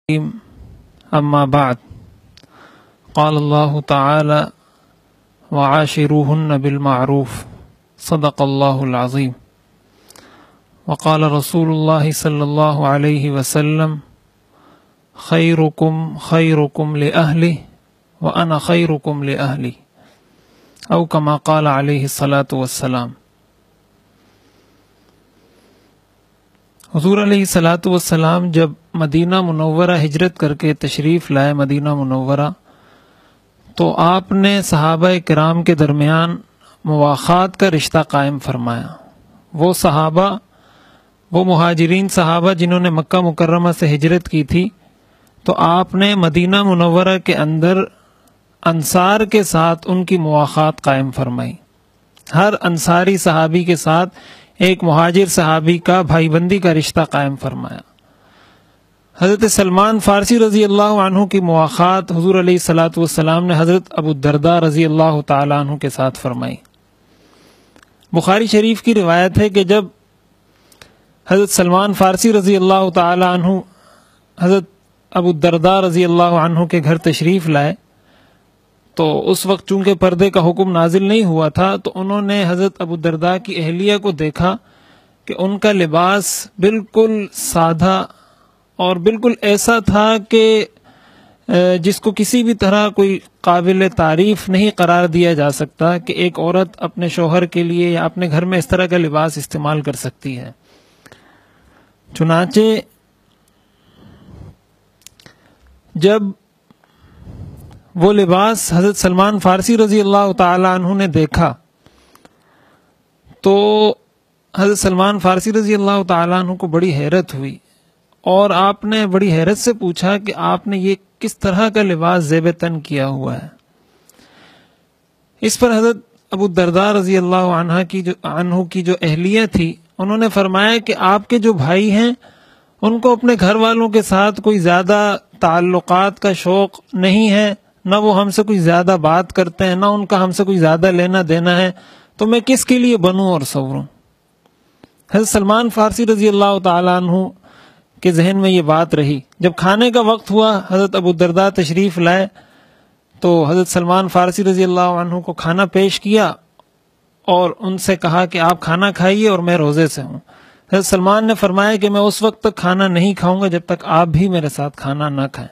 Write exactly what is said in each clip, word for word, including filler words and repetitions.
أما بعد قال الله تعالى وعاشروهن بالمعروف صدق الله العظيم وقال رسول الله صلى الله عليه وسلم خيركم خيركم لأهله وأنا خيركم لأهلي أو كما قال عليه الصلاة والسلام۔ حضور علیہ الصلاۃ والسلام جب مدینہ منورہ ہجرت کر کے تشریف لائے مدینہ منورہ، تو آپ نے صحابہ کرام کے درمیان مواخات کا رشتہ قائم فرمایا۔ وہ صحابہ، وہ مہاجرین صحابہ جنہوں نے مکہ مکرمہ سے ہجرت کی تھی، تو آپ نے مدینہ منورہ کے اندر انصار کے ساتھ ان کی مواخات قائم فرمائی۔ ہر انصاری صحابی کے ساتھ ایک مہاجر صحابی کا بھائی بندی کا رشتہ قائم فرمایا۔ حضرت سلمان فارسی رضی اللہ عنہ کی مواخات حضور علیہ الصلاۃ والسلام نے حضرت ابو الدرداء رضی اللہ تعالیٰ عنہ کے ساتھ فرمائی۔ بخاری شریف کی روایت ہے کہ جب حضرت سلمان فارسی رضی اللہ تعالیٰ عنہ حضرت ابو الدرداء رضی اللہ عنہ کے گھر تشریف لائے، تو اس وقت چونکہ پردے کا حکم نازل نہیں ہوا تھا، تو انہوں نے حضرت ابو الدرداء کی اہلیہ کو دیکھا کہ ان کا لباس بالکل سادہ اور بالکل ایسا تھا کہ جس کو کسی بھی طرح کوئی قابل تعریف نہیں قرار دیا جا سکتا کہ ایک عورت اپنے شوہر کے لیے یا اپنے گھر میں اس طرح کا لباس استعمال کر سکتی ہے۔ چنانچہ جب وہ لباس حضرت سلمان فارسی رضی اللہ تعالی عنہ نے دیکھا، تو حضرت سلمان فارسی رضی اللہ تعالی عنہ کو بڑی حیرت ہوئی، اور آپ نے بڑی حیرت سے پوچھا کہ آپ نے یہ کس طرح کا لباس زیب تن کیا ہوا ہے۔ اس پر حضرت ابو الدرداء رضی اللہ عنہ کی جو عنہ کی جو اہلیہ تھی، انہوں نے فرمایا کہ آپ کے جو بھائی ہیں ان کو اپنے گھر والوں کے ساتھ کوئی زیادہ تعلقات کا شوق نہیں ہے، نہ وہ ہم سے کوئی زیادہ بات کرتے ہیں، نہ ان کا ہم سے کوئی زیادہ لینا دینا ہے، تو میں کس کے لیے بنوں اور سوروں۔ حضرت سلمان فارسی رضی اللہ تعالیٰ عنہ کے ذہن میں یہ بات رہی۔ جب کھانے کا وقت ہوا، حضرت ابو الدرداء تشریف لائے، تو حضرت سلمان فارسی رضی اللہ عنہ کو کھانا پیش کیا اور ان سے کہا کہ آپ کھانا کھائیے اور میں روزے سے ہوں۔ حضرت سلمان نے فرمایا کہ میں اس وقت تک کھانا نہیں کھاؤں گا جب تک آپ بھی میرے ساتھ کھانا نہ کھائیں۔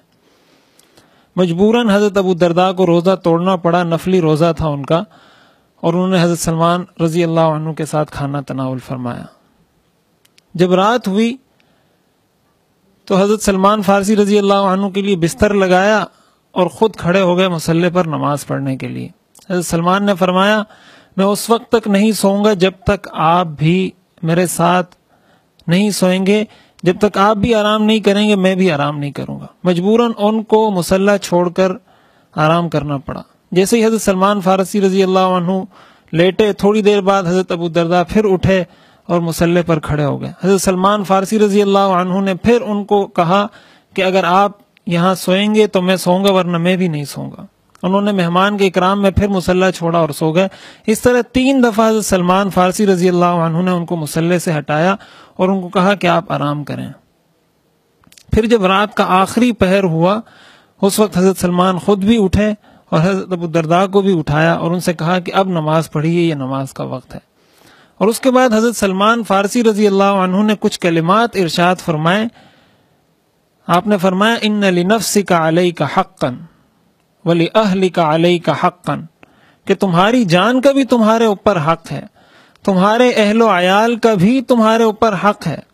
مجبوراً حضرت ابو الدرداء کو روزہ توڑنا پڑا، نفلی روزہ تھا ان کا، اور انہوں نے حضرت سلمان رضی اللہ عنہ کے ساتھ کھانا تناول فرمایا۔ جب رات ہوئی تو حضرت سلمان فارسی رضی اللہ عنہ کے لیے بستر لگایا اور خود کھڑے ہو گئے مصلی پر نماز پڑھنے کے لیے۔ حضرت سلمان نے فرمایا میں اس وقت تک نہیں سوؤں گا جب تک آپ بھی میرے ساتھ نہیں سوئیں گے، جب تک آپ بھی آرام نہیں کریں گے میں بھی آرام نہیں کروں گا۔ مجبوراً ان کو مصلی چھوڑ کر آرام کرنا پڑا۔ جیسے ہی حضرت سلمان فارسی رضی اللہ عنہ لیٹے، تھوڑی دیر بعد حضرت ابو الدرداء پھر اٹھے اور مصلی پر کھڑے ہو گئے۔ حضرت سلمان فارسی رضی اللہ عنہ نے پھر ان کو کہا کہ اگر آپ یہاں سوئیں گے تو میں سوؤں گا، ورنہ میں بھی نہیں سوؤں گا۔ انہوں نے مہمان کے اکرام میں پھر مصلی چھوڑا اور سو گئے۔ اس طرح تین دفعہ حضرت سلمان فارسی رضی اللہ عنہ نے ان کو مصلی سے ہٹایا اور ان کو کہا کہ آپ آرام کریں۔ پھر جب رات کا آخری پہر ہوا، اس وقت حضرت سلمان خود بھی اٹھے اور حضرت ابو الدرداء کو بھی اٹھایا اور ان سے کہا کہ اب نماز پڑھیے، یہ نماز کا وقت ہے۔ اور اس کے بعد حضرت سلمان فارسی رضی اللہ عنہ نے کچھ کلمات ارشاد فرمائے۔ آپ نے فرمایا ان لنفسک علیک حقا ولاہلک علیک حقا، کہ تمہاری جان کا بھی تمہارے اوپر حق ہے، تمہارے اہل و عیال کا بھی تمہارے اوپر حق ہے۔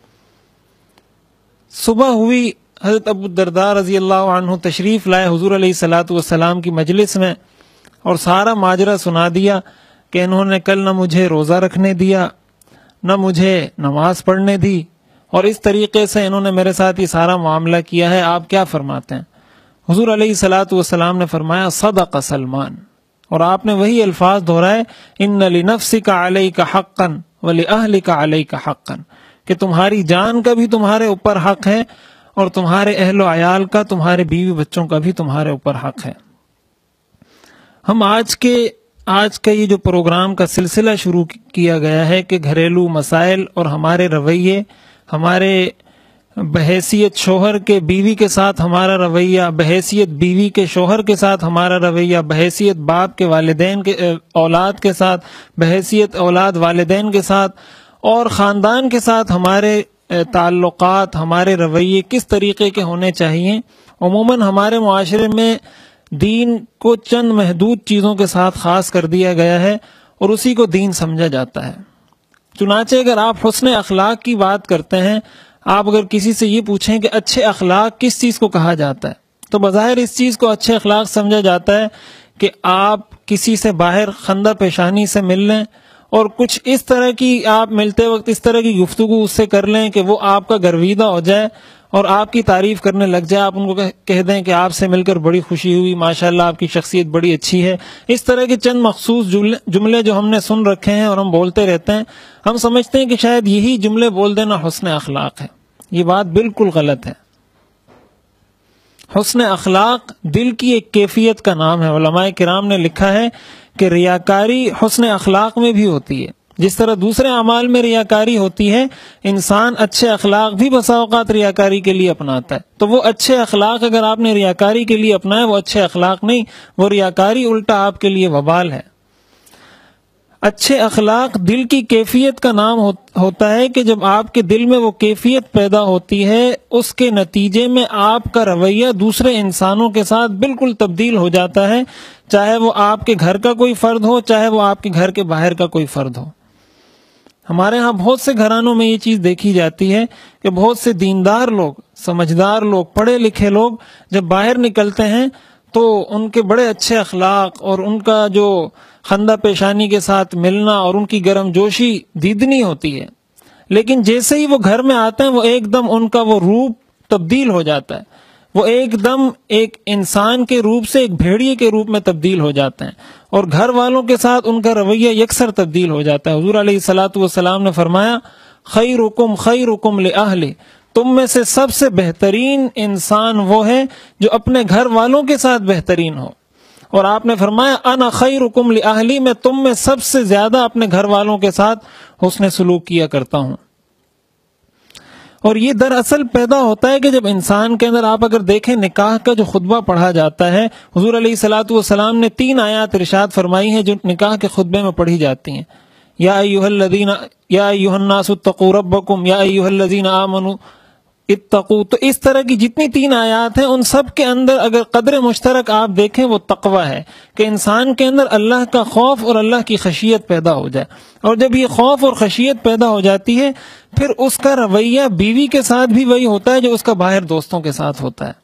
صبح ہوئی، حضرت ابو الدرداء رضی اللہ عنہ تشریف لائے حضور علیہ الصلاۃ والسلام کی مجلس میں اور سارا ماجرا سنا دیا کہ انہوں نے کل نہ مجھے روزہ رکھنے دیا، نہ مجھے نماز پڑھنے دی، اور اس طریقے سے انہوں نے میرے ساتھ یہ سارا معاملہ کیا ہے، آپ کیا فرماتے ہیں؟ حضور علیہ الصلاۃ والسلام نے فرمایا صدق سلمان، اور آپ نے وہی الفاظ دہرائے ان لنفسک علیک حقا ولاہلک علیک حقا، کہ تمہاری جان کا بھی تمہارے اوپر حق ہے اور تمہارے اہل و عیال کا، تمہارے بیوی بچوں کا بھی تمہارے اوپر حق ہے۔ ہم آج کے آج کا یہ جو پروگرام کا سلسلہ شروع کیا گیا ہے کہ گھریلو مسائل اور ہمارے رویے، ہمارے بحیثیت شوہر کے بیوی کے ساتھ ہمارا رویہ، بحیثیت بیوی کے شوہر کے ساتھ ہمارا رویہ، بحیثیت باپ کے والدین کے اولاد کے ساتھ، بحیثیت اولاد والدین کے ساتھ، اور خاندان کے ساتھ ہمارے تعلقات، ہمارے رویے کس طریقے کے ہونے چاہیے۔ عموماً ہمارے معاشرے میں دین کو چند محدود چیزوں کے ساتھ خاص کر دیا گیا ہے اور اسی کو دین سمجھا جاتا ہے۔ چنانچہ اگر آپ حسن اخلاق کی بات کرتے ہیں، آپ اگر کسی سے یہ پوچھیں کہ اچھے اخلاق کس چیز کو کہا جاتا ہے، تو بظاہر اس چیز کو اچھے اخلاق سمجھا جاتا ہے کہ آپ کسی سے باہر خندہ پیشانی سے مل لیں اور کچھ اس طرح کی آپ ملتے وقت اس طرح کی گفتگو اس سے کر لیں کہ وہ آپ کا گرویدہ ہو جائے اور آپ کی تعریف کرنے لگ جائے، آپ ان کو کہہ دیں کہ آپ سے مل کر بڑی خوشی ہوئی، ماشاءاللہ آپ کی شخصیت بڑی اچھی ہے۔ اس طرح کے چند مخصوص جملے جو ہم نے سن رکھے ہیں اور ہم بولتے رہتے ہیں، ہم سمجھتے ہیں کہ شاید یہی جملے بول دینا حسن اخلاق ہے۔ یہ بات بالکل غلط ہے۔ حسن اخلاق دل کی ایک کیفیت کا نام ہے۔ علماء کرام نے لکھا ہے کہ ریاکاری حسن اخلاق میں بھی ہوتی ہے۔ جس طرح دوسرے اعمال میں ریاکاری ہوتی ہے، انسان اچھے اخلاق بھی بسا اوقات ریاکاری کے لیے اپناتا ہے۔ تو وہ اچھے اخلاق اگر آپ نے ریاکاری کے لیے اپنائے، وہ اچھے اخلاق نہیں، وہ ریاکاری الٹا آپ کے لیے وبال ہے۔ اچھے اخلاق دل کی کیفیت کا نام ہوتا ہے کہ جب آپ کے دل میں وہ کیفیت پیدا ہوتی ہے، اس کے نتیجے میں آپ کا رویہ دوسرے انسانوں کے ساتھ بالکل تبدیل ہو جاتا ہے، چاہے وہ آپ کے گھر کا کوئی فرد ہو، چاہے وہ آپ کے گھر کے باہر کا کوئی فرد ہو۔ ہمارے ہاں بہت سے گھرانوں میں یہ چیز دیکھی جاتی ہے کہ بہت سے دیندار لوگ، سمجھدار لوگ، پڑھے لکھے لوگ جب باہر نکلتے ہیں تو ان کے بڑے اچھے اخلاق اور ان کا جو خندہ پیشانی کے ساتھ ملنا اور ان کی گرم جوشی دیدنی ہوتی ہے، لیکن جیسے ہی وہ گھر میں آتے ہیں وہ ایک دم ان کا وہ روپ تبدیل ہو جاتا ہے، وہ ایک دم ایک انسان کے روپ سے ایک بھیڑیے کے روپ میں تبدیل ہو جاتے ہیں، اور گھر والوں کے ساتھ ان کا رویہ یکسر تبدیل ہو جاتا ہے۔ حضور علیہ الصلوۃ والسلام نے فرمایا، خیرکم خیرکم لأہلہ، تم میں سے سب سے بہترین انسان وہ ہے جو اپنے گھر والوں کے ساتھ بہترین ہو، اور آپ نے فرمایا انا خیرکم لأہلی، میں تم میں سب سے زیادہ اپنے گھر والوں کے ساتھ حسن سلوک کیا کرتا ہوں۔ اور یہ دراصل پیدا ہوتا ہے کہ جب انسان کے اندر، آپ اگر دیکھیں نکاح کا جو خطبہ پڑھا جاتا ہے، حضور علیہ الصلوۃ والسلام نے تین آیات ارشاد فرمائی ہیں جو نکاح کے خطبے میں پڑھی جاتی ہیں۔ یا ایھا الذین یا ایھا الناس اتقوا ربکم یا ایھا الذین آمنوا اتقوا، تو اس طرح کی جتنی تین آیات ہیں ان سب کے اندر اگر قدر مشترک آپ دیکھیں وہ تقوی ہے، کہ انسان کے اندر اللہ کا خوف اور اللہ کی خشیت پیدا ہو جائے، اور جب یہ خوف اور خشیت پیدا ہو جاتی ہے پھر اس کا رویہ بیوی کے ساتھ بھی وہی ہوتا ہے جو اس کا باہر دوستوں کے ساتھ ہوتا ہے۔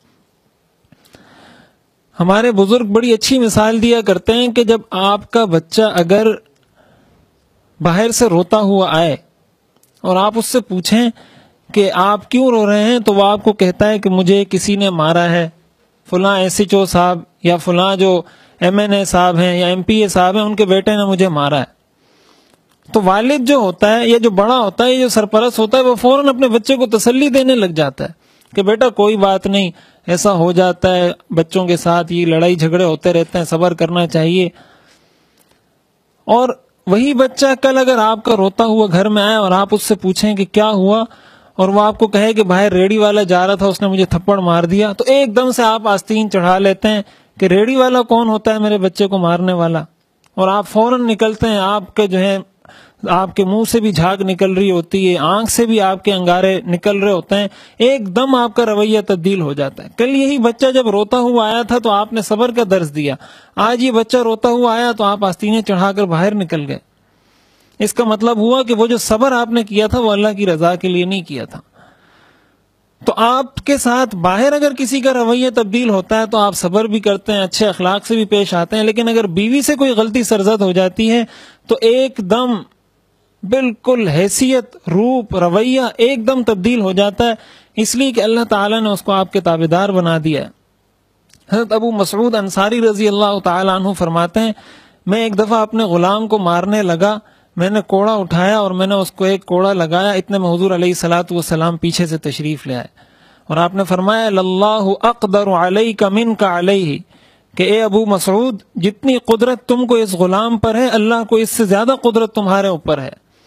ہمارے بزرگ بڑی اچھی مثال دیا کرتے ہیں کہ جب آپ کا بچہ اگر باہر سے روتا ہوا آئے اور آپ اس سے پوچھیں کہ آپ کیوں رو رہے ہیں، تو وہ آپ کو کہتا ہے کہ مجھے کسی نے مارا ہے، فلاں ایس ایچ او صاحب یا فلاں جو ایم این اے صاحب ہیں یا ایم پی اے صاحب ہیں ان کے بیٹے نے مجھے مارا ہے۔ تو والد جو ہوتا ہے یا جو بڑا ہوتا ہے، یہ جو سرپرست ہوتا ہے، وہ فوراً اپنے بچے کو تسلی دینے لگ جاتا ہے کہ بیٹا کوئی بات نہیں، ایسا ہو جاتا ہے، بچوں کے ساتھ یہ لڑائی جھگڑے ہوتے رہتے ہیں، صبر کرنا چاہیے۔ اور وہی بچہ کل اگر آپ کا روتا ہوا گھر میں آئے اور آپ اس سے پوچھیں کہ کیا ہوا، اور وہ آپ کو کہے کہ باہر ریڑی والا جا رہا تھا، اس نے مجھے تھپڑ مار دیا، تو ایک دم سے آپ آستین چڑھا لیتے ہیں کہ ریڑی والا کون ہوتا ہے میرے بچے کو مارنے والا، اور آپ فوراً نکلتے ہیں، آپ کے جو ہے آپ کے منہ سے بھی جھاگ نکل رہی ہوتی ہے، آنکھ سے بھی آپ کے انگارے نکل رہے ہوتے ہیں، ایک دم آپ کا رویہ تبدیل ہو جاتا ہے۔ کل یہی بچہ جب روتا ہوا آیا تھا تو آپ نے صبر کا درس دیا، آج یہ بچہ روتا ہوا آیا تو آپ آستینیں چڑھا کر باہر نکل گئے۔ اس کا مطلب ہوا کہ وہ جو صبر آپ نے کیا تھا وہ اللہ کی رضا کے لیے نہیں کیا تھا۔ تو آپ کے ساتھ باہر اگر کسی کا رویہ تبدیل ہوتا ہے تو آپ صبر بھی کرتے ہیں، اچھے اخلاق سے بھی پیش آتے ہیں، لیکن اگر بیوی سے کوئی غلطی سرزد ہو جاتی ہے تو ایک دم بالکل حیثیت، روپ، رویہ ایک دم تبدیل ہو جاتا ہے، اس لیے کہ اللہ تعالیٰ نے اس کو آپ کے تابعدار بنا دیا ہے۔ حضرت ابو مسعود انصاری رضی اللہ تعالیٰ عنہ فرماتے ہیں، میں ایک دفعہ اپنے غلام کو مارنے لگا، میں نے کوڑا اٹھایا اور میں نے اس کو ایک کوڑا لگایا، اتنے میں حضور علیہ الصلوۃ والسلام پیچھے سے تشریف لے آئے اور آپ نے فرمایا للہ اقدر علیک منک علیہ، کہ اے ابو مسعود جتنی قدرت تم کو اس غلام پر ہے اللہ کو اس سے زیادہ قدرت تمہارے اوپر ہے۔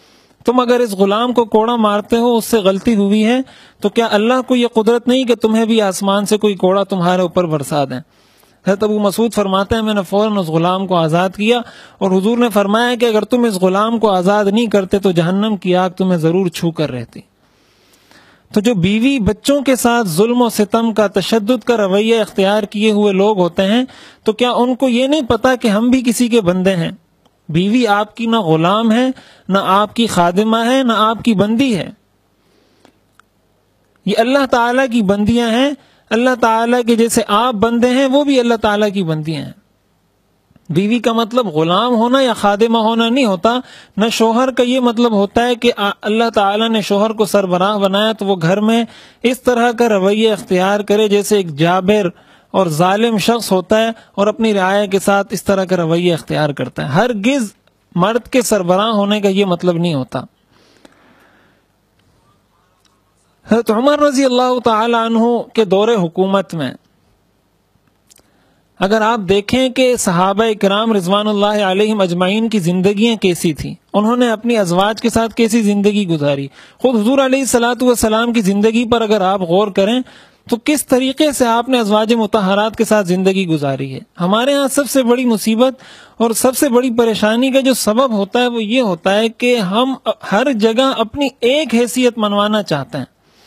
تم اگر اس غلام کو کوڑا مارتے ہو، اس سے غلطی ہوئی ہے، تو کیا اللہ کو یہ قدرت نہیں کہ تمہیں بھی آسمان سے کوئی کوڑا تمہارے اوپر برسا دیں؟ حضرت ابو مسعود فرماتے ہیں میں نے فوراً اس غلام کو آزاد کیا، اور حضور نے فرمایا کہ اگر تم اس غلام کو آزاد نہیں کرتے تو جہنم کی آگ تمہیں ضرور چھو کر رہتی۔ تو جو بیوی بچوں کے ساتھ ظلم و ستم کا، تشدد کا رویہ اختیار کیے ہوئے لوگ ہوتے ہیں، تو کیا ان کو یہ نہیں پتا کہ ہم بھی کسی کے بندے ہیں؟ بیوی آپ کی نہ غلام ہے، نہ آپ کی خادمہ ہے، نہ آپ کی بندی ہے، یہ اللہ تعالیٰ کی بندیاں ہیں۔ اللہ تعالیٰ کے جیسے آپ بندے ہیں، وہ بھی اللہ تعالیٰ کی بندیاں ہیں۔ بیوی کا مطلب غلام ہونا یا خادمہ ہونا نہیں ہوتا، نہ شوہر کا یہ مطلب ہوتا ہے کہ اللہ تعالیٰ نے شوہر کو سربراہ بنایا تو وہ گھر میں اس طرح کا رویہ اختیار کرے جیسے ایک جابر اور ظالم شخص ہوتا ہے، اور اپنی رعایا کے ساتھ اس طرح کا رویہ اختیار کرتا ہے۔ ہرگز مرد کے سربراہ ہونے کا یہ مطلب نہیں ہوتا۔ حضرت عمر رضی اللہ تعالی عنہ کے دور حکومت میں اگر آپ دیکھیں کہ صحابہ کرام رضوان اللہ علیہم اجمعین کی زندگیاں کیسی تھیں، انہوں نے اپنی ازواج کے ساتھ کیسی زندگی گزاری، خود حضور علیہ الصلوۃ والسلام کی زندگی پر اگر آپ غور کریں تو کس طریقے سے آپ نے ازواج مطہرات کے ساتھ زندگی گزاری ہے۔ ہمارے ہاں سب سے بڑی مصیبت اور سب سے بڑی پریشانی کا جو سبب ہوتا ہے وہ یہ ہوتا ہے کہ ہم ہر جگہ اپنی ایک حیثیت منوانا چاہتے ہیں۔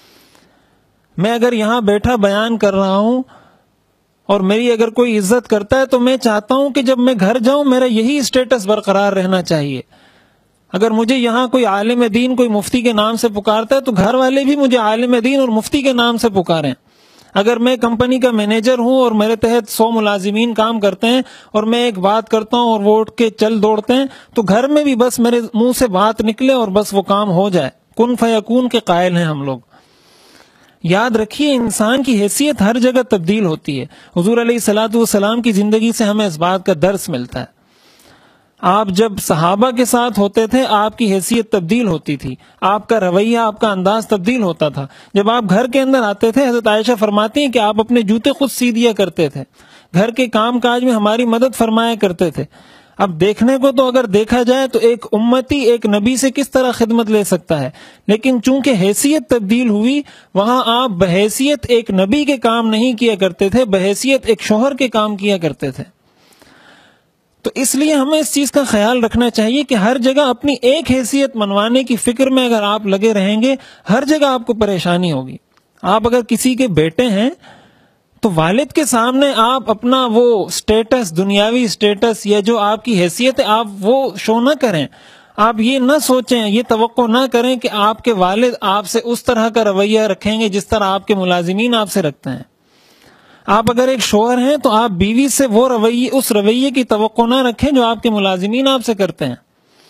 میں اگر یہاں بیٹھا بیان کر رہا ہوں اور میری اگر کوئی عزت کرتا ہے تو میں چاہتا ہوں کہ جب میں گھر جاؤں میرا یہی اسٹیٹس برقرار رہنا چاہیے۔ اگر مجھے یہاں کوئی عالم دین کوئی مفتی کے نام سے پکارتا ہے تو گھر والے بھی مجھے عالم دین اور مفتی کے نام سے پکاریں۔ اگر میں کمپنی کا مینیجر ہوں اور میرے تحت سو ملازمین کام کرتے ہیں اور میں ایک بات کرتا ہوں اور وہ اٹھ کے چل دوڑتے ہیں تو گھر میں بھی بس میرے منہ سے بات نکلے اور بس وہ کام ہو جائے۔ کن فیکون کے قائل ہیں ہم لوگ۔ یاد رکھیے انسان کی حیثیت ہر جگہ تبدیل ہوتی ہے۔ حضور علیہ الصلوۃ والسلام کی زندگی سے ہمیں اس بات کا درس ملتا ہے۔ آپ جب صحابہ کے ساتھ ہوتے تھے آپ کی حیثیت تبدیل ہوتی تھی، آپ کا رویہ آپ کا انداز تبدیل ہوتا تھا۔ جب آپ گھر کے اندر آتے تھے حضرت عائشہ فرماتی ہیں کہ آپ اپنے جوتے خود سی دیا کرتے تھے، گھر کے کام کاج میں ہماری مدد فرمایا کرتے تھے۔ اب دیکھنے کو تو اگر دیکھا جائے تو ایک امتی ایک نبی سے کس طرح خدمت لے سکتا ہے، لیکن چونکہ حیثیت تبدیل ہوئی وہاں آپ بحیثیت ایک نبی کے کام نہیں کیا کرتے تھے، بحیثیت ایک شوہر کے کام کیا کرتے تھے۔ تو اس لیے ہمیں اس چیز کا خیال رکھنا چاہیے کہ ہر جگہ اپنی ایک حیثیت منوانے کی فکر میں اگر آپ لگے رہیں گے ہر جگہ آپ کو پریشانی ہوگی۔ آپ اگر کسی کے بیٹے ہیں تو والد کے سامنے آپ اپنا وہ سٹیٹس، دنیاوی سٹیٹس یا جو آپ کی حیثیت ہے آپ وہ شو نہ کریں۔ آپ یہ نہ سوچیں، یہ توقع نہ کریں کہ آپ کے والد آپ سے اس طرح کا رویہ رکھیں گے جس طرح آپ کے ملازمین آپ سے رکھتے ہیں۔ آپ اگر ایک شوہر ہیں تو آپ بیوی سے وہ رویے اس رویے کی توقع نہ رکھیں جو آپ کے ملازمین آپ سے کرتے ہیں۔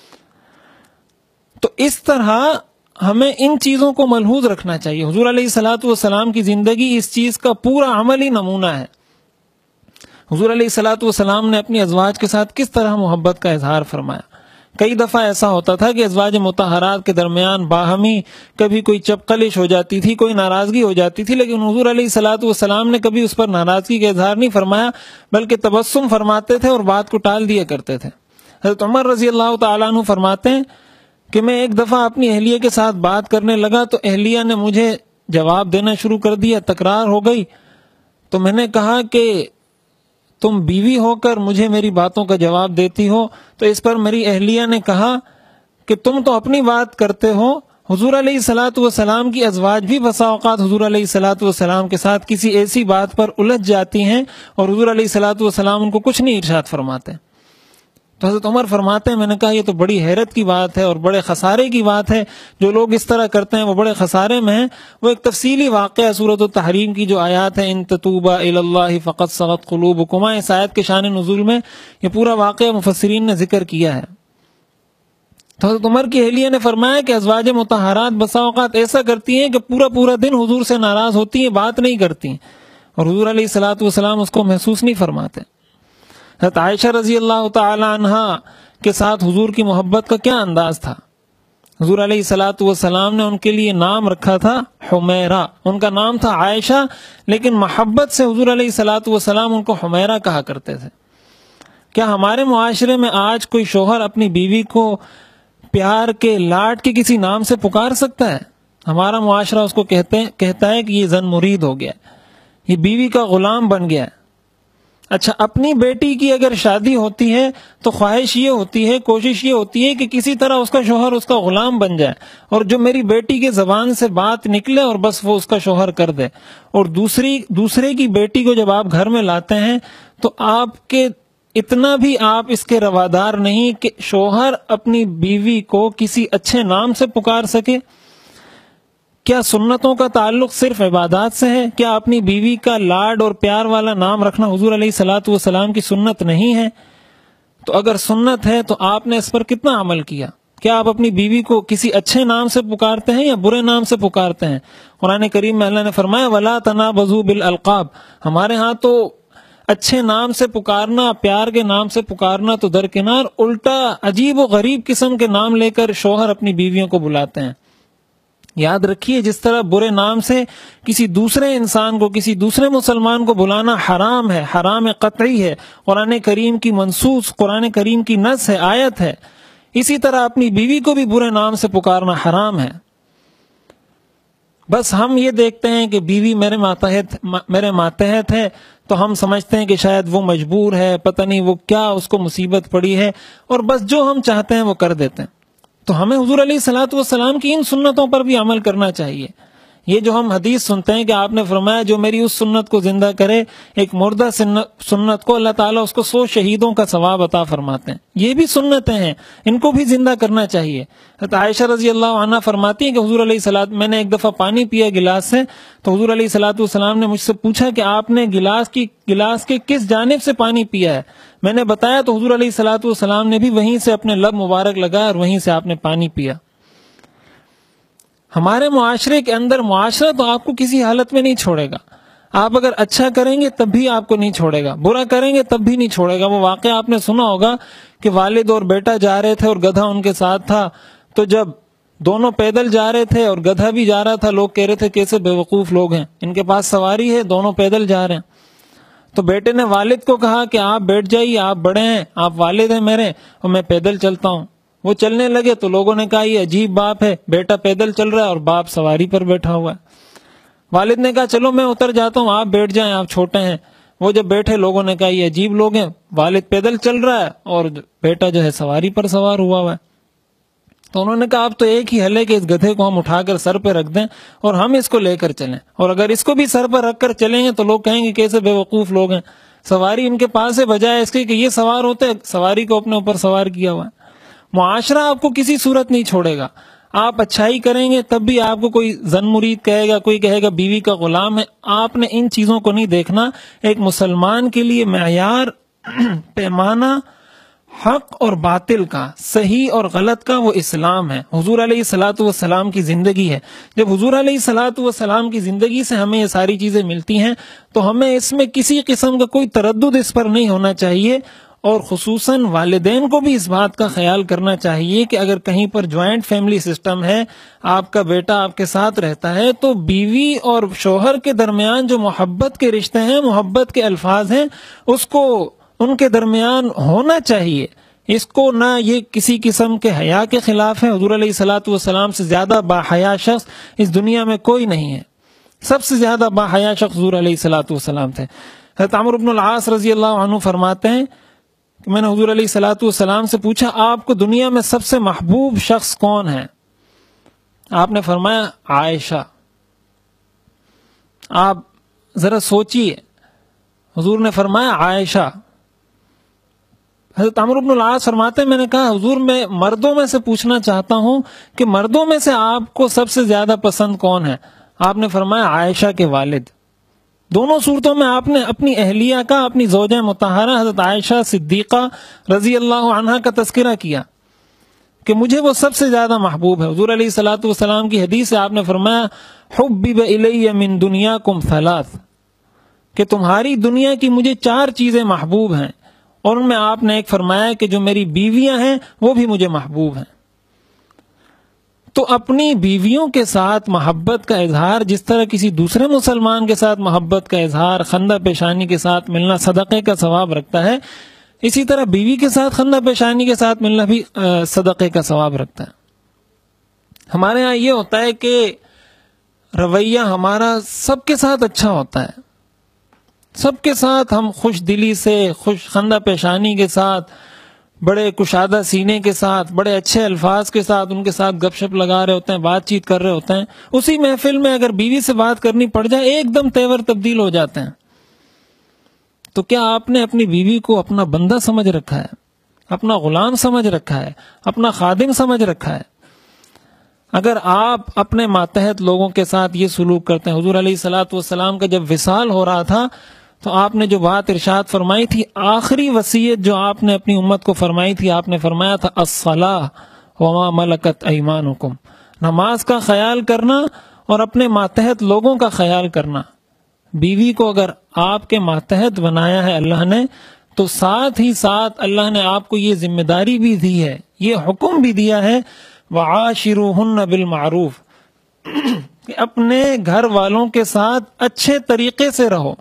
تو اس طرح ہمیں ان چیزوں کو ملحوظ رکھنا چاہیے۔ حضور علیہ الصلوۃ والسلام کی زندگی اس چیز کا پورا عملی نمونہ ہے۔ حضور علیہ الصلوۃ والسلام نے اپنی ازواج کے ساتھ کس طرح محبت کا اظہار فرمایا۔ کئی دفعہ ایسا ہوتا تھا کہ ازواج مطہرات کے درمیان باہمی کبھی کوئی چپقلش ہو جاتی تھی، کوئی ناراضگی ہو جاتی تھی، لیکن حضور علیہ الصلوۃ والسلام نے کبھی اس پر ناراضگی کا اظہار نہیں فرمایا بلکہ تبسم فرماتے تھے اور بات کو ٹال دیا کرتے تھے۔ حضرت عمر رضی اللہ تعالیٰ عنہ فرماتے ہیں کہ میں ایک دفعہ اپنی اہلیہ کے ساتھ بات کرنے لگا تو اہلیہ نے مجھے جواب دینا شروع کر دیا، تکرار ہو گئی، تو میں نے کہا کہ تم بیوی ہو کر مجھے میری باتوں کا جواب دیتی ہو، تو اس پر میری اہلیہ نے کہا کہ تم تو اپنی بات کرتے ہو، حضور علیہ الصلوۃ والسلام کی ازواج بھی بسا اوقات حضور علیہ الصلوۃ والسلام کے ساتھ کسی ایسی بات پر الجھ جاتی ہیں اور حضور علیہ الصلوۃ والسلام ان کو کچھ نہیں ارشاد فرماتے۔ تو حضرت عمر فرماتے ہیں میں نے کہا یہ تو بڑی حیرت کی بات ہے اور بڑے خسارے کی بات ہے، جو لوگ اس طرح کرتے ہیں وہ بڑے خسارے میں ہیں۔ وہ ایک تفصیلی واقعہ سورۃ التحریم کی جو آیات ہے ان تتوبا الی اللہ فقد صغت قلوبکما، اس آیت کے شان نزول میں یہ پورا واقعہ مفسرین نے ذکر کیا ہے۔ تو حضرت عمر کی اہلیہ نے فرمایا کہ ازواج مطہرات بسا اوقات ایسا کرتی ہیں کہ پورا پورا دن حضور سے ناراض ہوتی ہیں، بات نہیں کرتی اور حضور علیہ الصلوۃ والسلام اس کو محسوس نہیں فرماتے۔ حضرت عائشہ رضی اللہ تعالی عنہا کے ساتھ حضور کی محبت کا کیا انداز تھا۔ حضور علیہ الصلوۃ والسلام نے ان کے لیے نام رکھا تھا حمیرہ، ان کا نام تھا عائشہ لیکن محبت سے حضور علیہ الصلوۃ والسلام ان کو حمیرہ کہا کرتے تھے۔ کیا ہمارے معاشرے میں آج کوئی شوہر اپنی بیوی کو پیار کے لاڈ کے کسی نام سے پکار سکتا ہے؟ ہمارا معاشرہ اس کو کہتے ہیں کہتا ہے کہ یہ زن مرید ہو گیا، یہ بیوی کا غلام بن گیا ہے۔ اچھا، اپنی بیٹی کی اگر شادی ہوتی ہے تو خواہش یہ ہوتی ہے، کوشش یہ ہوتی ہے کہ کسی طرح اس کا شوہر اس کا غلام بن جائے، اور جو میری بیٹی کے زبان سے بات نکلے اور بس وہ اس کا شوہر کر دے۔ اور دوسری دوسرے کی بیٹی کو جب آپ گھر میں لاتے ہیں تو آپ کے اتنا بھی آپ اس کے روادار نہیں کہ شوہر اپنی بیوی کو کسی اچھے نام سے پکار سکے۔ کیا سنتوں کا تعلق صرف عبادات سے ہے؟ کیا اپنی بیوی کا لاڈ اور پیار والا نام رکھنا حضور علیہ الصلوۃ والسلام کی سنت نہیں ہے؟ تو اگر سنت ہے تو آپ نے اس پر کتنا عمل کیا؟ کیا آپ اپنی بیوی کو کسی اچھے نام سے پکارتے ہیں یا برے نام سے پکارتے ہیں؟ قرآن کریم میں اللہ نے فرمایا وَلَا تَنَابَزُوا بِالْأَلْقَابِ، ہمارے ہاں تو اچھے نام سے پکارنا، پیار کے نام سے پکارنا تو درکنار، الٹا عجیب و غریب قسم کے نام لے کر شوہر اپنی بیویوں کو بلاتے ہیں۔ یاد رکھیے، جس طرح برے نام سے کسی دوسرے انسان کو، کسی دوسرے مسلمان کو بلانا حرام ہے، حرام قطعی ہے، قرآن کریم کی منصوص، قرآن کریم کی نص ہے، آیت ہے، اسی طرح اپنی بیوی کو بھی برے نام سے پکارنا حرام ہے۔ بس ہم یہ دیکھتے ہیں کہ بیوی میرے ماتحت میرے ماتحت ہے تو ہم سمجھتے ہیں کہ شاید وہ مجبور ہے، پتہ نہیں وہ کیا اس کو مصیبت پڑی ہے، اور بس جو ہم چاہتے ہیں وہ کر دیتے ہیں۔ تو ہمیں حضور علیہ الصلوۃ والسلام کی ان سنتوں پر بھی عمل کرنا چاہیے۔ یہ جو ہم حدیث سنتے ہیں کہ آپ نے فرمایا جو میری اس سنت کو زندہ کرے، ایک مردہ سنت کو اللہ تعالیٰ اس کو سو شہیدوں کا ثواب عطا فرماتے ہیں، یہ بھی سنتیں ہیں، ان کو بھی زندہ کرنا چاہیے۔ عائشہ رضی اللہ عنہ فرماتی ہیں کہ حضور علیہ الصلوۃ میں نے ایک دفعہ پانی پیا گلاس سے، تو حضور علیہ الصلوۃ والسلام نے مجھ سے پوچھا کہ آپ نے گلاس کی گلاس کے کس جانب سے پانی پیا ہے؟ میں نے بتایا تو حضور علیہ الصلوۃ والسلام نے بھی وہیں سے اپنے لب مبارک لگایا اور وہیں سے آپ نے پانی پیا۔ ہمارے معاشرے کے اندر معاشرہ تو آپ کو کسی حالت میں نہیں چھوڑے گا، آپ اگر اچھا کریں گے تب بھی آپ کو نہیں چھوڑے گا، برا کریں گے تب بھی نہیں چھوڑے گا۔ وہ واقعہ آپ نے سنا ہوگا کہ والد اور بیٹا جا رہے تھے اور گدھا ان کے ساتھ تھا، تو جب دونوں پیدل جا رہے تھے اور گدھا بھی جا رہا تھا، لوگ کہہ رہے تھے کیسے بے وقوف لوگ ہیں، ان کے پاس سواری ہے، دونوں پیدل جا رہے ہیں۔ تو بیٹے نے والد کو کہا کہ آپ بیٹھ جائیے، آپ بڑے ہیں، آپ والد ہیں میرے، اور میں پیدل چلتا ہوں۔ وہ چلنے لگے تو لوگوں نے کہا یہ عجیب باپ ہے، بیٹا پیدل چل رہا ہے اور باپ سواری پر بیٹھا ہوا ہے۔ والد نے کہا چلو میں اتر جاتا ہوں، آپ بیٹھ جائیں، آپ چھوٹے ہیں۔ وہ جب بیٹھے لوگوں نے کہا یہ عجیب لوگ ہیں، والد پیدل چل رہا ہے اور بیٹا جو ہے سواری پر سوار ہوا ہوا ہے۔ تو انہوں نے کہا اب تو ایک ہی حل ہے کہ اس گدھے کو ہم اٹھا کر سر پہ رکھ دیں اور ہم اس کو لے کر چلیں، اور اگر اس کو بھی سر پر رکھ کر چلیں گے تو لوگ کہیں گے کیسے بے وقوف لوگ ہیں، سواری ان کے پاس ہے بجائے اس کے کہ یہ سوار ہوتے سواری کو اپنے اوپر سوار کیا ہوا ہے۔ معاشرہ آپ کو کسی صورت نہیں چھوڑے گا، آپ اچھائی کریں گے تب بھی آپ کو کوئی زن مرید کہے گا، کوئی کہے گا بیوی کا غلام ہے۔ آپ نے ان چیزوں کو نہیں دیکھنا۔ ایک مسلمان کے لیے معیار، پیمانہ حق اور باطل کا، صحیح اور غلط کا، وہ اسلام ہے، حضور علیہ الصلوۃ والسلام کی زندگی ہے۔ جب حضور علیہ الصلوۃ والسلام کی زندگی سے ہمیں یہ ساری چیزیں ملتی ہیں تو ہمیں اس میں کسی قسم کا کوئی تردد اس پر نہیں ہونا چاہیے، اور خصوصاً والدین کو بھی اس بات کا خیال کرنا چاہیے کہ اگر کہیں پر جوائنٹ فیملی سسٹم ہے، آپ کا بیٹا آپ کے ساتھ رہتا ہے، تو بیوی اور شوہر کے درمیان جو محبت کے رشتے ہیں، محبت کے الفاظ ہیں، اس کو ان کے درمیان ہونا چاہیے۔ اس کو نہ یہ کسی قسم کے حیا کے خلاف ہے۔ حضور علیہ الصلوۃ والسلام سے زیادہ باحیا شخص اس دنیا میں کوئی نہیں ہے، سب سے زیادہ باحیا شخص حضور علیہ الصلوۃ والسلام تھے۔ حضرت عمرو بن العاص رضی اللہ عنہ فرماتے ہیں کہ میں نے حضور علیہ الصلوۃ والسلام سے پوچھا آپ کو دنیا میں سب سے محبوب شخص کون ہے؟ آپ نے فرمایا عائشہ۔ آپ ذرا سوچئے، حضور نے فرمایا عائشہ۔ حضرت عمرو بن العاص فرماتے ہیں میں نے کہا حضور میں مردوں میں سے پوچھنا چاہتا ہوں کہ مردوں میں سے آپ کو سب سے زیادہ پسند کون ہے؟ آپ نے فرمایا عائشہ کے والد۔ دونوں صورتوں میں آپ نے اپنی اہلیہ کا، اپنی زوجہ مطہرہ حضرت عائشہ صدیقہ رضی اللہ عنہا کا تذکرہ کیا کہ مجھے وہ سب سے زیادہ محبوب ہے۔ حضور علیہ الصلوۃ والسلام کی حدیث سے آپ نے فرمایا حبب الی من دنیاکم ثلاث، کہ تمہاری دنیا کی مجھے چار چیزیں محبوب ہیں، اور ان میں آپ نے ایک فرمایا کہ جو میری بیویاں ہیں وہ بھی مجھے محبوب ہیں۔ تو اپنی بیویوں کے ساتھ محبت کا اظہار جس طرح کسی دوسرے مسلمان کے ساتھ محبت کا اظہار، خندہ پیشانی کے ساتھ ملنا صدقے کا ثواب رکھتا ہے، اسی طرح بیوی کے ساتھ خندہ پیشانی کے ساتھ ملنا بھی صدقے کا ثواب رکھتا ہے. ہمارے ہاں یہ ہوتا ہے کہ رویہ ہمارا سب کے ساتھ اچھا ہوتا ہے، سب کے ساتھ ہم خوش دلی سے، خوش خندہ پیشانی کے ساتھ، بڑے کشادہ سینے کے ساتھ، بڑے اچھے الفاظ کے ساتھ ان کے ساتھ گپ شپ لگا رہے ہوتے ہیں، بات چیت کر رہے ہوتے ہیں. اسی محفل میں اگر بیوی سے بات کرنی پڑ جائے ایک دم تیور تبدیل ہو جاتے ہیں. تو کیا آپ نے اپنی بیوی کو اپنا بندہ سمجھ رکھا ہے، اپنا غلام سمجھ رکھا ہے، اپنا خادم سمجھ رکھا ہے؟ اگر آپ اپنے ماتحت لوگوں کے ساتھ یہ سلوک کرتے ہیں، حضور علیہ الصلوۃ والسلام کا جب وصال ہو رہا تھا تو آپ نے جو بات ارشاد فرمائی تھی، آخری وصیت جو آپ نے اپنی امت کو فرمائی تھی، آپ نے فرمایا تھا الصلاۃ وما ملکت ایمانکم، نماز کا خیال کرنا اور اپنے ماتحت لوگوں کا خیال کرنا. بیوی کو اگر آپ کے ماتحت بنایا ہے اللہ نے، تو ساتھ ہی ساتھ اللہ نے آپ کو یہ ذمہ داری بھی دی ہے، یہ حکم بھی دیا ہے وعاشروہن بالمعروف، کہ اپنے گھر والوں کے ساتھ اچھے طریقے سے رہو.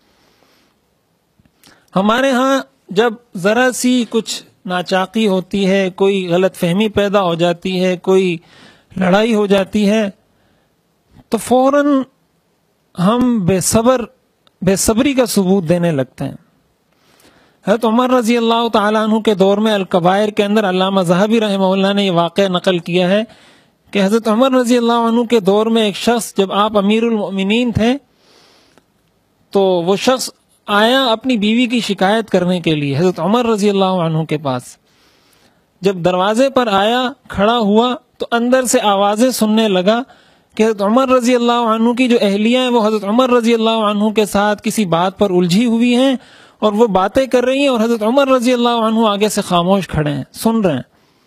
ہمارے ہاں جب ذرا سی کچھ ناچاقی ہوتی ہے، کوئی غلط فہمی پیدا ہو جاتی ہے، کوئی لڑائی ہو جاتی ہے، تو فوراً ہم بے صبر بے صبری کا ثبوت دینے لگتے ہیں. حضرت عمر رضی اللہ تعالیٰ عنہ کے دور میں الکبائر کے اندر علامہ ذہبی رحمہ اللہ نے یہ واقعہ نقل کیا ہے کہ حضرت عمر رضی اللہ عنہ کے دور میں ایک شخص، جب آپ امیر المؤمنین تھے، تو وہ شخص آیا اپنی بیوی کی شکایت کرنے کے لیے حضرت عمر رضی اللہ عنہ کے پاس. جب دروازے پر آیا، کھڑا ہوا، تو اندر سے آوازیں سننے لگا کہ حضرت عمر رضی اللہ عنہ کی جو اہلیہ ہیں وہ حضرت عمر رضی اللہ عنہ کے ساتھ کسی بات پر الجھی ہوئی ہیں اور وہ باتیں کر رہی ہیں، اور حضرت عمر رضی اللہ عنہ آگے سے خاموش کھڑے ہیں، سن رہے ہیں.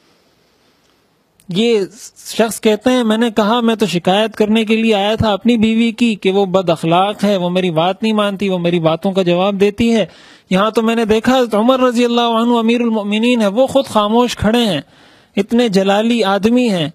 یہ شخص کہتے ہیں میں نے کہا میں تو شکایت کرنے کے لیے آیا تھا اپنی بیوی کی کہ وہ بد اخلاق ہے، وہ میری بات نہیں مانتی، وہ میری باتوں کا جواب دیتی ہے. یہاں تو میں نے دیکھا حضرت عمر رضی اللہ عنہ امیر المؤمنین ہے، وہ خود خاموش کھڑے ہیں، اتنے جلالی آدمی ہیں،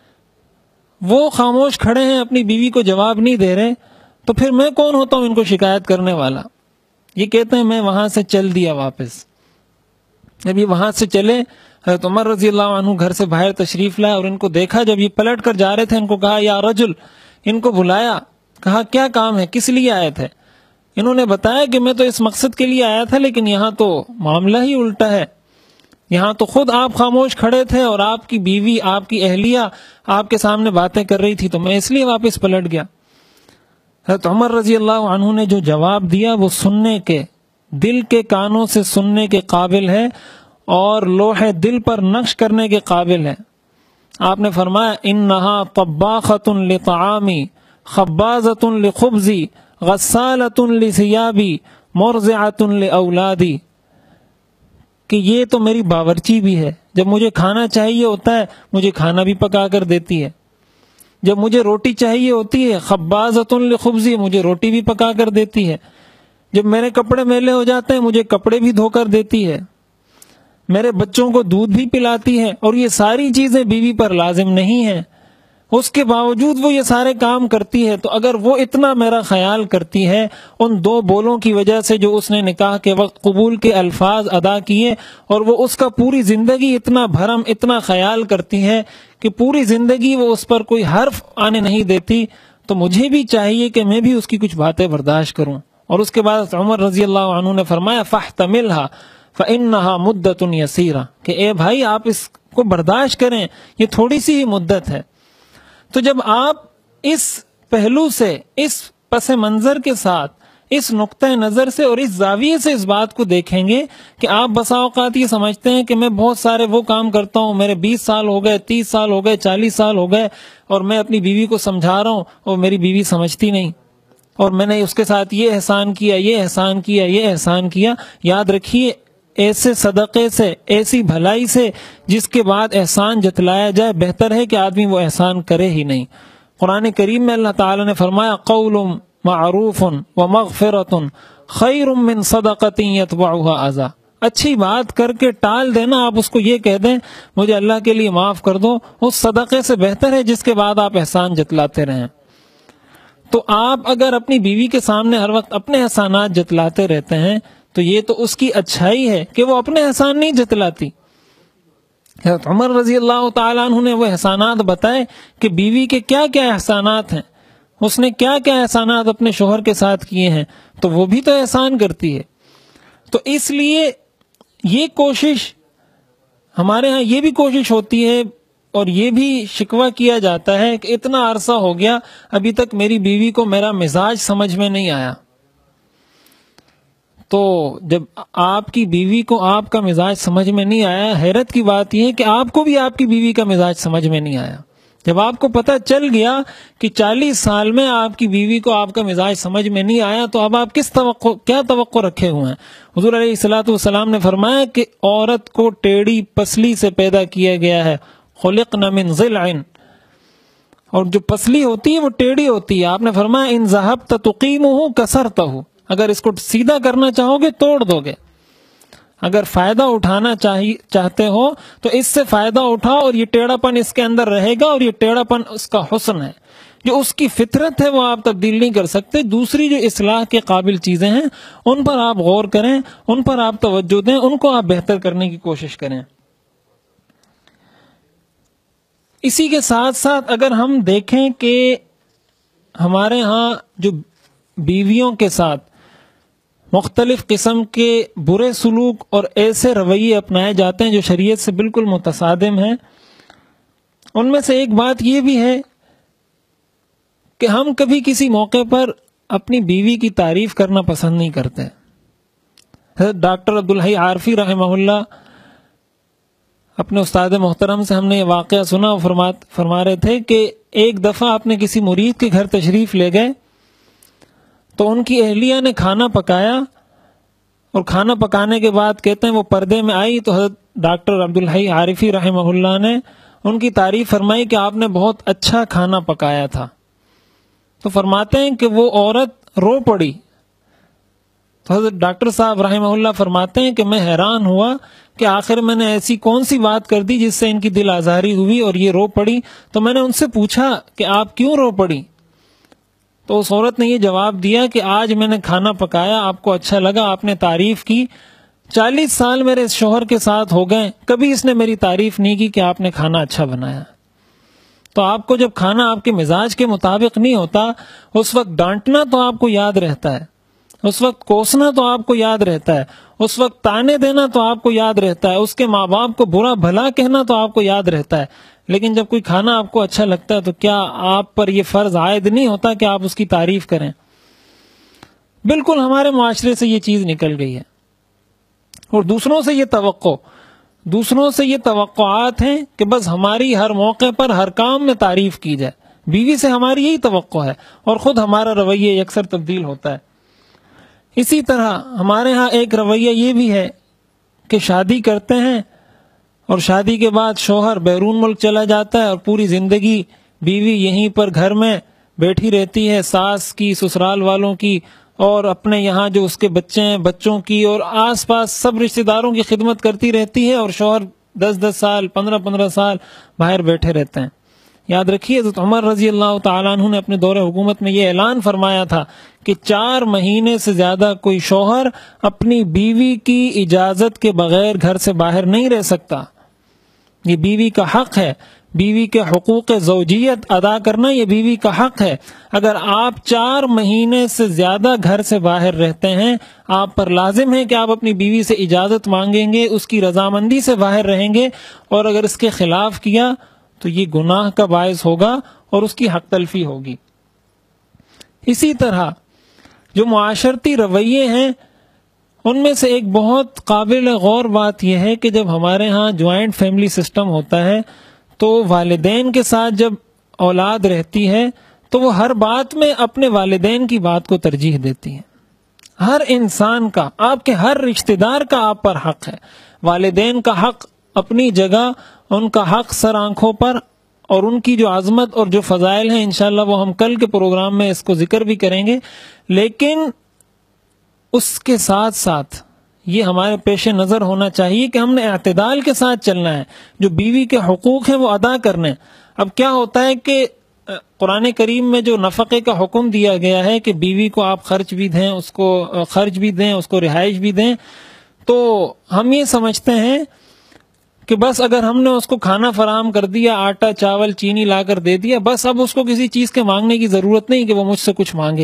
وہ خاموش کھڑے ہیں، اپنی بیوی کو جواب نہیں دے رہے، تو پھر میں کون ہوتا ہوں ان کو شکایت کرنے والا؟ یہ کہتے ہیں میں وہاں سے چل دیا واپس. جب یہ وہاں سے چلے، حضرت عمر رضی اللہ عنہ گھر سے باہر تشریف لائے اور ان کو دیکھا، جب یہ پلٹ کر جا رہے تھے ان کو کہا یا رجل، ان کو بلایا، کہا کیا کام ہے، کس لیے آئے تھے؟ انہوں نے بتایا کہ میں تو اس مقصد کے لیے آیا تھا، لیکن یہاں تو معاملہ ہی الٹا ہے، یہاں تو خود آپ خاموش کھڑے تھے اور آپ کی بیوی، آپ کی اہلیہ آپ کے سامنے باتیں کر رہی تھی، تو میں اس لیے واپس پلٹ گیا. حضرت عمر رضی اللہ عنہ نے جو جواب دیا وہ سننے کے، دل کے کانوں سے سننے کے قابل ہے اور لوح دل پر نقش کرنے کے قابل ہے. آپ نے فرمایا انہا طباخۃ لطعامی خبازۃ لخبزی غسالۃ لثیابی مرضعۃ لاولادی، کہ یہ تو میری باورچی بھی ہے، جب مجھے کھانا چاہیے ہوتا ہے مجھے کھانا بھی پکا کر دیتی ہے، جب مجھے روٹی چاہیے ہوتی ہے خبازۃ لخبزی، مجھے روٹی بھی پکا کر دیتی ہے، جب میرے کپڑے میلے ہو جاتے ہیں مجھے کپڑے بھی دھو کر دیتی ہے، میرے بچوں کو دودھ بھی پلاتی ہے. اور یہ ساری چیزیں بیوی پر لازم نہیں ہیں، اس کے باوجود وہ یہ سارے کام کرتی ہے. تو اگر وہ اتنا میرا خیال کرتی ہے ان دو بولوں کی وجہ سے جو اس نے نکاح کے وقت قبول کے الفاظ ادا کیے، اور وہ اس کا پوری زندگی اتنا بھرم، اتنا خیال کرتی ہے کہ پوری زندگی وہ اس پر کوئی حرف آنے نہیں دیتی، تو مجھے بھی چاہیے کہ میں بھی اس کی کچھ باتیں برداشت کروں. اور اس کے بعد عمر رضی اللہ عنہ نے فرمایا فاحتملها فإنها مدت یسیرہ، کہ اے بھائی آپ اس کو برداشت کریں، یہ تھوڑی سی ہی مدت ہے. تو جب آپ اس پہلو سے، اس پس منظر کے ساتھ، اس نقطہ نظر سے اور اس زاویے سے اس بات کو دیکھیں گے کہ آپ بسا اوقات یہ سمجھتے ہیں کہ میں بہت سارے وہ کام کرتا ہوں، میرے بیس سال ہو گئے، تیس سال ہو گئے، چالیس سال ہو گئے، اور میں اپنی بیوی کو سمجھا رہا ہوں اور میری بیوی سمجھتی نہیں، اور میں نے اس کے ساتھ یہ احسان کیا، یہ احسان کیا، یہ احسان کیا. یاد رکھیے ایسے صدقے سے، ایسی بھلائی سے جس کے بعد احسان جتلایا جائے، بہتر ہے کہ آدمی وہ احسان کرے ہی نہیں. قرآن کریم میں اللہ تعالی نے فرمایا قول معروف ومغفرۃ خیر من صدقۃ یتبعها اذی، اچھی بات کر کے ٹال دینا، آپ اس کو یہ کہہ دیں مجھے اللہ کے لیے معاف کر دو، اس صدقے سے بہتر ہے جس کے بعد آپ احسان جتلاتے رہیں. تو آپ اگر اپنی بیوی کے سامنے ہر وقت اپنے احسانات جتلاتے رہتے ہیں تو یہ تو اس کی اچھائی ہے کہ وہ اپنے احسان نہیں جتلاتی. حضرت عمر رضی اللہ تعالیٰ عنہ نے وہ احسانات بتائے کہ بیوی کے کیا کیا احسانات ہیں، اس نے کیا کیا احسانات اپنے شوہر کے ساتھ کیے ہیں، تو وہ بھی تو احسان کرتی ہے. تو اس لیے یہ کوشش ہمارے ہاں یہ بھی کوشش ہوتی ہے اور یہ بھی شکوہ کیا جاتا ہے کہ اتنا عرصہ ہو گیا ابھی تک میری بیوی کو میرا مزاج سمجھ میں نہیں آیا. تو جب آپ کی بیوی کو آپ کا مزاج سمجھ میں نہیں آیا، حیرت کی بات یہ ہے کہ آپ کو بھی آپ کی بیوی کا مزاج سمجھ میں نہیں آیا. جب آپ کو پتہ چل گیا کہ چالیس سال میں آپ کی بیوی کو آپ کا مزاج سمجھ میں نہیں آیا، تو اب آپ کس توقع کیا توقع رکھے ہوئے ہیں؟ حضور علیہ الصلوۃ والسلام نے فرمایا کہ عورت کو ٹیڑھی پسلی سے پیدا کیا گیا ہے، خلقنا من ضلع، اور جو پسلی ہوتی ہے وہ ٹیڑھی ہوتی ہے. آپ نے فرمایا ان ذهبت تقیمه کسرته، اگر اس کو سیدھا کرنا چاہو گے توڑ دو گے. اگر فائدہ اٹھانا چاہتے ہو تو اس سے فائدہ اٹھاؤ، اور یہ ٹیڑھا پن اس کے اندر رہے گا، اور یہ ٹیڑھا پن اس کا حسن ہے، جو اس کی فطرت ہے وہ آپ تبدیل نہیں کر سکتے. دوسری جو اصلاح کے قابل چیزیں ہیں ان پر آپ غور کریں، ان پر آپ توجہ دیں، ان کو آپ بہتر کرنے کی کوشش کریں. اسی کے ساتھ ساتھ اگر ہم دیکھیں کہ ہمارے ہاں جو بیویوں کے ساتھ مختلف قسم کے برے سلوک اور ایسے رویے اپنائے جاتے ہیں جو شریعت سے بالکل متصادم ہیں، ان میں سے ایک بات یہ بھی ہے کہ ہم کبھی کسی موقع پر اپنی بیوی کی تعریف کرنا پسند نہیں کرتے. ڈاکٹر عبدالحی عارفی رحمہ اللہ اپنے استاد محترم سے ہم نے یہ واقعہ سنا، فرما رہے تھے کہ ایک دفعہ اپنے کسی مرید کے گھر تشریف لے گئے تو ان کی اہلیہ نے کھانا پکایا، اور کھانا پکانے کے بعد کہتے ہیں وہ پردے میں آئی تو حضرت ڈاکٹر عبدالحی عارفی رحمہ اللہ نے ان کی تعریف فرمائی کہ آپ نے بہت اچھا کھانا پکایا تھا. تو فرماتے ہیں کہ وہ عورت رو پڑی. تو حضرت ڈاکٹر صاحب رحمہ اللہ فرماتے ہیں کہ میں حیران ہوا کہ آخر میں نے ایسی کون سی بات کر دی جس سے ان کی دل آزاری ہوئی اور یہ رو پڑی. تو میں نے ان سے پوچھا کہ آپ کیوں رو پڑی؟ تو اس عورت نے یہ جواب دیا کہ آج میں نے کھانا پکایا، آپ کو اچھا لگا، آپ نے تعریف کی. چالیس سال میرے اس شوہر کے ساتھ ہو گئے، کبھی اس نے میری تعریف نہیں کی کہ آپ نے کھانا اچھا بنایا. تو آپ کو جب کھانا آپ کے مزاج کے مطابق نہیں ہوتا، اس وقت ڈانٹنا تو آپ کو یاد رہتا ہے، اس وقت کوسنا تو آپ کو یاد رہتا ہے، اس وقت تانے دینا تو آپ کو یاد رہتا ہے، اس کے ماں باپ کو برا بھلا کہنا تو آپ کو یاد رہتا ہے. لیکن جب کوئی کھانا آپ کو اچھا لگتا ہے تو کیا آپ پر یہ فرض عائد نہیں ہوتا کہ آپ اس کی تعریف کریں؟ بالکل ہمارے معاشرے سے یہ چیز نکل گئی ہے، اور دوسروں سے یہ توقع دوسروں سے یہ توقعات ہیں کہ بس ہماری ہر موقع پر ہر کام میں تعریف کی جائے. بیوی سے ہماری یہی توقع ہے، اور خود ہمارا رویہ اکثر تبدیل ہوتا ہے. اسی طرح ہمارے ہاں ایک رویہ یہ بھی ہے کہ شادی کرتے ہیں اور شادی کے بعد شوہر بیرون ملک چلا جاتا ہے اور پوری زندگی بیوی یہیں پر گھر میں بیٹھی رہتی ہے، ساس کی، سسرال والوں کی، اور اپنے یہاں جو اس کے بچے ہیں بچوں کی، اور آس پاس سب رشتہ داروں کی خدمت کرتی رہتی ہے، اور شوہر دس دس سال پندرہ پندرہ سال باہر بیٹھے رہتے ہیں. یاد رکھیے حضرت عمر رضی اللہ تعالیٰ عنہ نے اپنے دور حکومت میں یہ اعلان فرمایا تھا کہ چار مہینے سے زیادہ کوئی شوہر اپنی بیوی کی اجازت کے بغیر گھر سے باہر نہیں رہ سکتا. یہ بیوی کا حق ہے، بیوی کے حقوق زوجیت ادا کرنا یہ بیوی کا حق ہے. اگر آپ چار مہینے سے زیادہ گھر سے باہر رہتے ہیں، آپ پر لازم ہے کہ آپ اپنی بیوی سے اجازت مانگیں گے، اس کی رضامندی سے باہر رہیں گے، اور اگر اس کے خلاف کیا تو یہ گناہ کا باعث ہوگا اور اس کی حق تلفی ہوگی. اسی طرح جو معاشرتی رویے ہیں ان میں سے ایک بہت قابل غور بات یہ ہے کہ جب ہمارے ہاں جوائنٹ فیملی سسٹم ہوتا ہے تو والدین کے ساتھ جب اولاد رہتی ہے تو وہ ہر بات میں اپنے والدین کی بات کو ترجیح دیتی ہے. ہر انسان کا، آپ کے ہر رشتہ دار کا آپ پر حق ہے. والدین کا حق اپنی جگہ، ان کا حق سر آنکھوں پر، اور ان کی جو عظمت اور جو فضائل ہیں انشاءاللہ وہ ہم کل کے پروگرام میں اس کو ذکر بھی کریں گے. لیکن اس کے ساتھ ساتھ یہ ہمارے پیش نظر ہونا چاہیے کہ ہم نے اعتدال کے ساتھ چلنا ہے، جو بیوی کے حقوق ہیں وہ ادا کرنے. اب کیا ہوتا ہے کہ قرآن کریم میں جو نفقے کا حکم دیا گیا ہے کہ بیوی کو آپ خرچ بھی دیں، اس کو خرچ بھی دیں، اس کو رہائش بھی دیں، تو ہم یہ سمجھتے ہیں کہ بس اگر ہم نے اس کو کھانا فراہم کر دیا، آٹا چاول چینی لا کر دے دیا، بس اب اس کو کسی چیز کے مانگنے کی ضرورت نہیں کہ وہ مجھ سے کچھ مانگے۔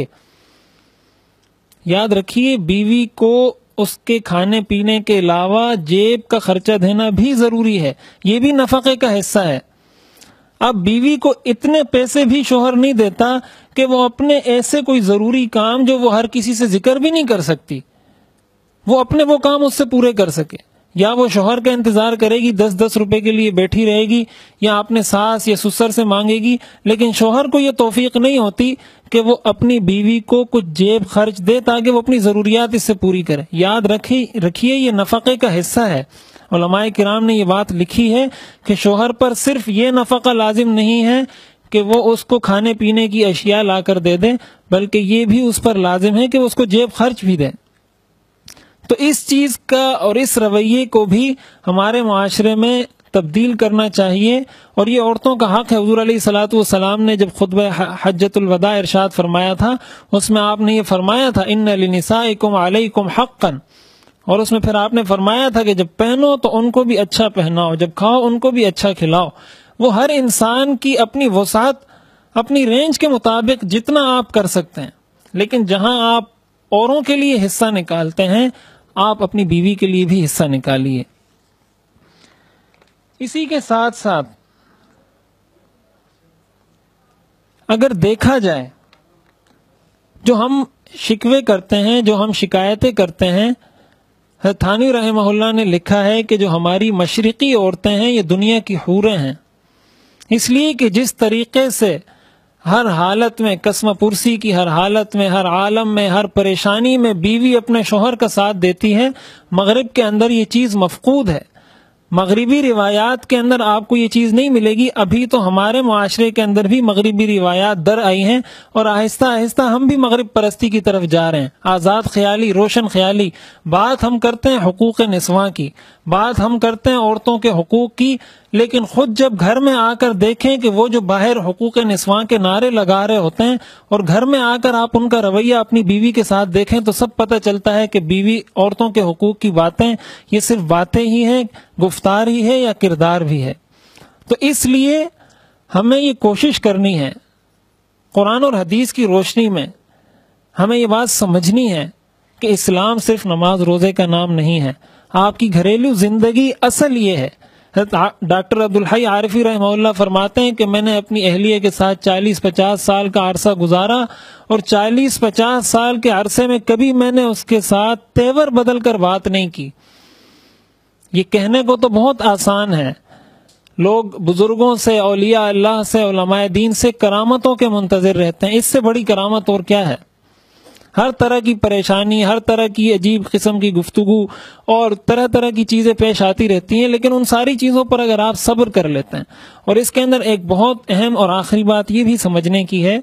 یاد رکھیے بیوی کو اس کے کھانے پینے کے علاوہ جیب کا خرچہ دینا بھی ضروری ہے، یہ بھی نفقے کا حصہ ہے۔ اب بیوی کو اتنے پیسے بھی شوہر نہیں دیتا کہ وہ اپنے ایسے کوئی ضروری کام جو وہ ہر کسی سے ذکر بھی نہیں کر سکتی، وہ اپنے وہ کام اس سے پورے کر سکے، یا وہ شوہر کا انتظار کرے گی، دس دس روپے کے لیے بیٹھی رہے گی، یا اپنے ساس یا سسر سے مانگے گی، لیکن شوہر کو یہ توفیق نہیں ہوتی کہ وہ اپنی بیوی کو کچھ جیب خرچ دے تاکہ وہ اپنی ضروریات اس سے پوری کرے۔ یاد رکھیے یہ نفقے کا حصہ ہے۔ علماء کرام نے یہ بات لکھی ہے کہ شوہر پر صرف یہ نفقہ لازم نہیں ہے کہ وہ اس کو کھانے پینے کی اشیاء لا کر دے دیں، بلکہ یہ بھی اس پر لازم ہے کہ وہ اس کو جیب خرچ بھی دیں۔ تو اس چیز کا اور اس رویے کو بھی ہمارے معاشرے میں تبدیل کرنا چاہیے، اور یہ عورتوں کا حق ہے۔ حضور علیہ الصلوۃ والسلام نے جب خطبہ حجۃ الوداع ارشاد فرمایا تھا، اس میں آپ نے یہ فرمایا تھا ان لنسائکم علیکم حقا، اور اس میں پھر آپ نے فرمایا تھا کہ جب پہنو تو ان کو بھی اچھا پہناؤ، جب کھاؤ ان کو بھی اچھا کھلاؤ۔ وہ ہر انسان کی اپنی وسعت، اپنی رینج کے مطابق جتنا آپ کر سکتے ہیں، لیکن جہاں آپ اوروں کے لیے حصہ نکالتے ہیں، آپ اپنی بیوی کے لیے بھی حصہ نکالیے۔ اسی کے ساتھ ساتھ اگر دیکھا جائے جو ہم شکوے کرتے ہیں، جو ہم شکایتیں کرتے ہیں، تھانوی رحمہ اللہ نے لکھا ہے کہ جو ہماری مشرقی عورتیں ہیں یہ دنیا کی حوریں ہیں، اس لیے کہ جس طریقے سے ہر حالت میں قسم پرسی کی، ہر حالت میں، ہر عالم میں، ہر پریشانی میں بیوی اپنے شوہر کا ساتھ دیتی ہے، مغرب کے اندر یہ چیز مفقود ہے۔ مغربی روایات کے اندر آپ کو یہ چیز نہیں ملے گی۔ ابھی تو ہمارے معاشرے کے اندر بھی مغربی روایات در آئی ہیں، اور آہستہ آہستہ ہم بھی مغرب پرستی کی طرف جا رہے ہیں۔ آزاد خیالی، روشن خیالی، بات ہم کرتے ہیں حقوق نسواں کی، بات ہم کرتے ہیں عورتوں کے حقوق کی، لیکن خود جب گھر میں آ کر دیکھیں کہ وہ جو باہر حقوق نسواں کے نعرے لگا رہے ہوتے ہیں، اور گھر میں آ کر آپ ان کا رویہ اپنی بیوی کے ساتھ دیکھیں، تو سب پتہ چلتا ہے کہ بیوی عورتوں کے حقوق کی باتیں یہ صرف باتیں ہی ہیں، گفتار ہی ہے، یا کردار بھی ہے۔ تو اس لیے ہمیں یہ کوشش کرنی ہے، قرآن اور حدیث کی روشنی میں ہمیں یہ بات سمجھنی ہے کہ اسلام صرف نماز روزے کا نام نہیں ہے۔ آپ کی گھریلو زندگی اصل یہ ہے۔ ڈاکٹر عبدالحی عارفی رحمہ اللہ فرماتے ہیں کہ میں نے اپنی اہلیہ کے ساتھ چالیس پچاس سال کا عرصہ گزارا، اور چالیس پچاس سال کے عرصے میں کبھی میں نے اس کے ساتھ تیور بدل کر بات نہیں کی۔ یہ کہنے کو تو بہت آسان ہے، لوگ بزرگوں سے، اولیاء اللہ سے، علماء دین سے کرامتوں کے منتظر رہتے ہیں، اس سے بڑی کرامت اور کیا ہے؟ ہر طرح کی پریشانی، ہر طرح کی عجیب قسم کی گفتگو اور طرح طرح کی چیزیں پیش آتی رہتی ہیں، لیکن ان ساری چیزوں پر اگر آپ صبر کر لیتے ہیں، اور اس کے اندر ایک بہت اہم اور آخری بات یہ بھی سمجھنے کی ہے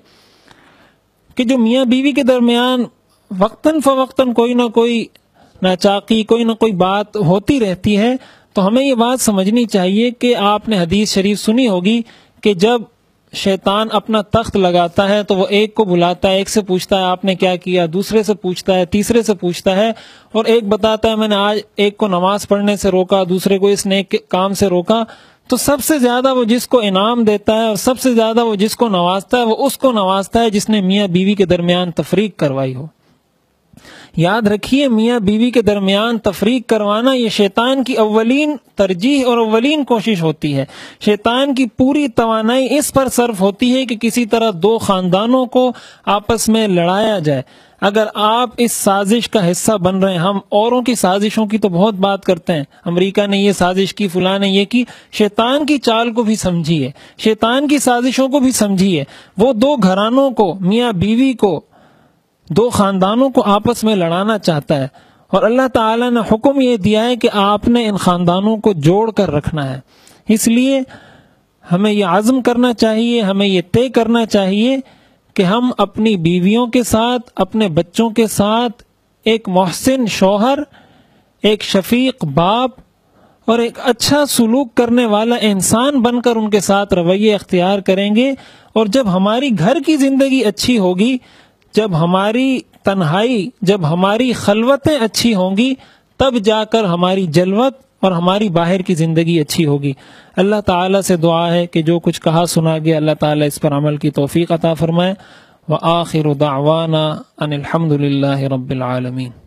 کہ جو میاں بیوی کے درمیان وقتاً فوقتاً کوئی نہ کوئی ناچاقی، کوئی نہ کوئی بات ہوتی رہتی ہے، تو ہمیں یہ بات سمجھنی چاہیے کہ آپ نے حدیث شریف سنی ہوگی کہ جب شیطان اپنا تخت لگاتا ہے تو وہ ایک کو بلاتا ہے، ایک سے پوچھتا ہے آپ نے کیا کیا، دوسرے سے پوچھتا ہے، تیسرے سے پوچھتا ہے، اور ایک بتاتا ہے میں نے آج ایک کو نماز پڑھنے سے روکا، دوسرے کو اس نیک کام سے روکا۔ تو سب سے زیادہ وہ جس کو انعام دیتا ہے اور سب سے زیادہ وہ جس کو نوازتا ہے، وہ اس کو نوازتا ہے جس نے میاں بیوی کے درمیان تفریق کروائی ہو۔ یاد رکھیے میاں بیوی کے درمیان تفریق کروانا یہ شیطان کی اولین ترجیح اور اولین کوشش ہوتی ہے۔ شیطان کی پوری توانائی اس پر صرف ہوتی ہے کہ کسی طرح دو خاندانوں کو آپس میں لڑایا جائے۔ اگر آپ اس سازش کا حصہ بن رہے ہیں، ہم اوروں کی سازشوں کی تو بہت بات کرتے ہیں، امریکہ نے یہ سازش کی، فلاں نے یہ کی، شیطان کی چال کو بھی سمجھیے، شیطان کی سازشوں کو بھی سمجھیے۔ وہ دو گھرانوں کو، میاں بیوی کو، دو خاندانوں کو آپس میں لڑانا چاہتا ہے، اور اللہ تعالیٰ نے حکم یہ دیا ہے کہ آپ نے ان خاندانوں کو جوڑ کر رکھنا ہے۔ اس لیے ہمیں یہ عزم کرنا چاہیے، ہمیں یہ طے کرنا چاہیے کہ ہم اپنی بیویوں کے ساتھ، اپنے بچوں کے ساتھ ایک محسن شوہر، ایک شفیق باپ اور ایک اچھا سلوک کرنے والا انسان بن کر ان کے ساتھ رویے اختیار کریں گے. اور جب ہماری گھر کی زندگی اچھی ہوگی، جب ہماری تنہائی، جب ہماری خلوتیں اچھی ہوں گی، تب جا کر ہماری جلوت اور ہماری باہر کی زندگی اچھی ہوگی. اللہ تعالیٰ سے دعا ہے کہ جو کچھ کہا سنا گیا اللہ تعالیٰ اس پر عمل کی توفیق عطا فرمائے. وآخر دعوانا ان الحمد للہ رب العالمین.